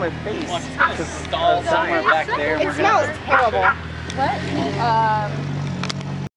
my face. Somewhere back there. It smells terrible. What?